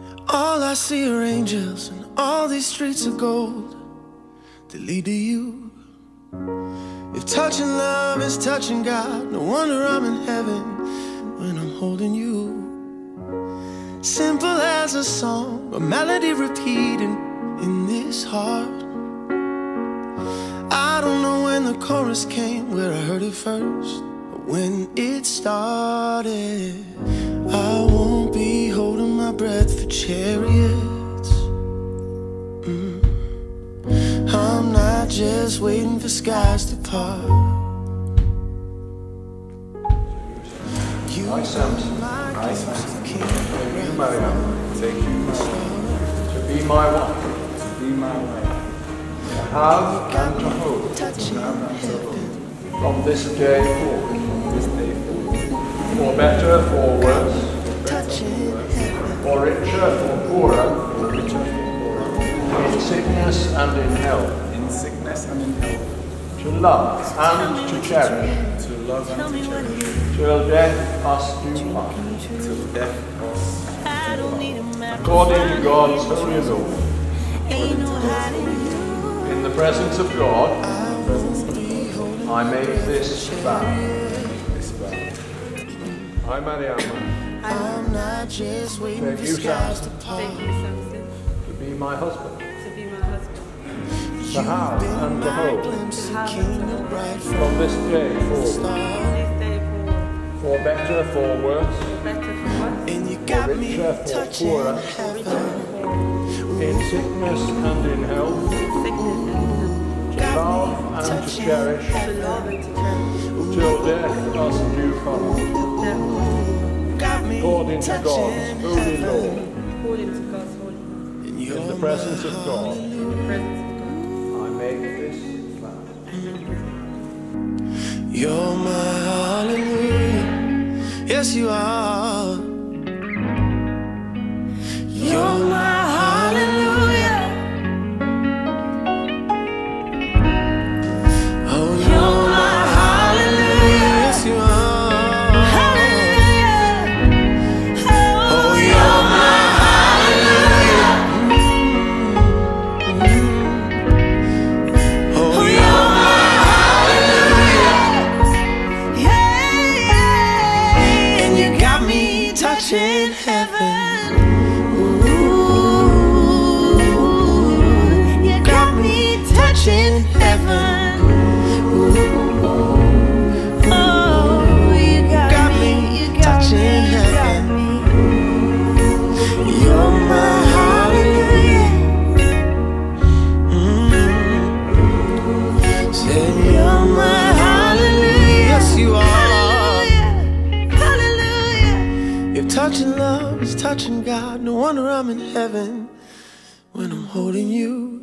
All I see are angels, and all these streets of gold that lead to you. If touching love is touching God, no wonder I'm in heaven when I'm holding you. Simple as a song, a melody repeating in this heart. I don't know when the chorus came, where I heard it first, but when it started, I won't be holding my breath for chariots. I'm not just waiting for skies to part. I, Samson, King, you, Mariama, take you to be my wife, to be my wife, to have and to hold, from this day forward, this day forward, for better, for worse, for richer, for poorer, for richer, for poorer, in sickness and in health, in sickness and in health, to love and to cherish, to love and to cherish, till death us do part, till death us do part. according to God's holy law. In the presence of God, I make this vow. I, Mariama, I'm not just waiting take for you, skies to Samson, part. to be my husband, to be my husband, to have and to hold, Glimpse of kingdom bright from this day forward, this day forward, for better, for worse, for better, for worse, and you for got me richer, for touching poorer, heaven. in sickness and in health, sickness and to love and to cherish, to love and to cherish, till death us do part, Got me according to God's touching holy law. according to God's holy law. In the presence of God, In the presence of God, I make this vow. You're my hallelujah. Yes, you are. You're my hallelujah. Oh, you're my hallelujah. Yes, you are. Hallelujah. Oh, you're my hallelujah. Oh, you're my hallelujah. Yeah. And you got me touching heaven. In heaven, oh, you got me touching heaven. You're my hallelujah. Said you're my hallelujah. Yes, you are. Hallelujah. If touching love is touching God, no wonder I'm in heaven when I'm holding you.